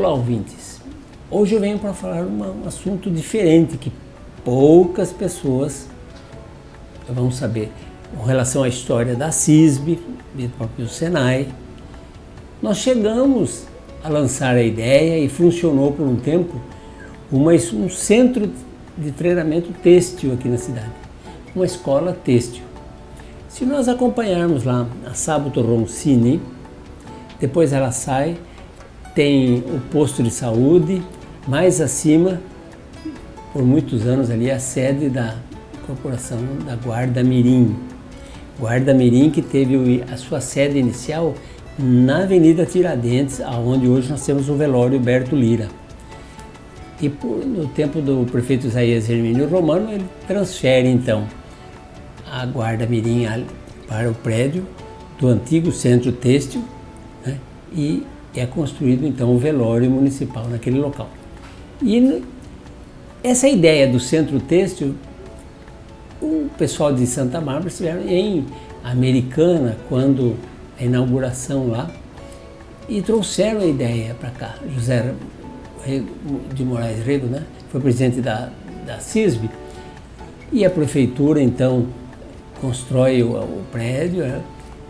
Olá, ouvintes! Hoje eu venho para falar um assunto diferente que poucas pessoas vão saber. Com relação à história da CISB, do próprio Senai, nós chegamos a lançar a ideia e funcionou por um tempo um centro de treinamento têxtil aqui na cidade, uma escola têxtil. Se nós acompanharmos lá a Sabato Roncini, depois ela sai, tem o posto de saúde, mais acima, por muitos anos ali, a sede da corporação da Guarda Mirim. Guarda Mirim que teve a sua sede inicial na Avenida Tiradentes, onde hoje nós temos o velório Berto Lira. E no tempo do prefeito Isaías Hermínio Romano, ele transfere então a Guarda Mirim para o prédio do antigo centro têxtil, né? E é construído então o velório municipal naquele local. E essa ideia do centro têxtil, o pessoal de Santa Bárbara estiveram em Americana, quando a inauguração lá, e trouxeram a ideia para cá. José de Moraes Rego, né, foi presidente da CISB, e a prefeitura então constrói o prédio, né,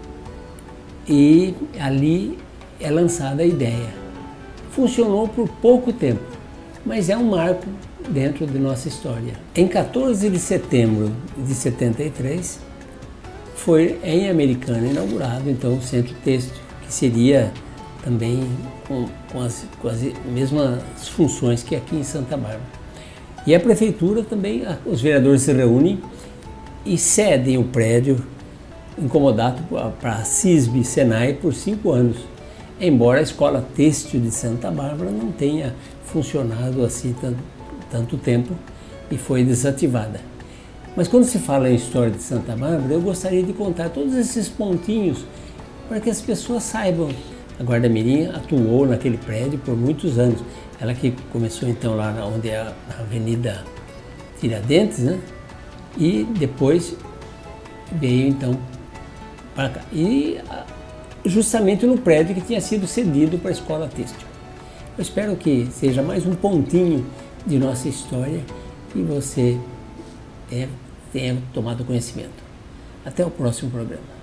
e ali é lançada a ideia. Funcionou por pouco tempo, mas é um marco dentro de nossa história. Em 14 de setembro de 73, foi em Americana inaugurado então o Centro Têxtil, que seria também com as mesmas funções que aqui em Santa Bárbara. E a prefeitura também, os vereadores se reúnem e cedem o prédio incomodado para a CISB e Senai por 5 anos, embora a Escola Têxtil de Santa Bárbara não tenha funcionado assim tanto tempo e foi desativada. Mas quando se fala em história de Santa Bárbara, eu gostaria de contar todos esses pontinhos para que as pessoas saibam. A Guarda Mirim atuou naquele prédio por muitos anos. Ela que começou então lá onde é a Avenida Tiradentes, né? E depois veio então para cá. E justamente no prédio que tinha sido cedido para a Escola Têxtil. Eu espero que seja mais um pontinho de nossa história e você tenha tomado conhecimento. Até o próximo programa.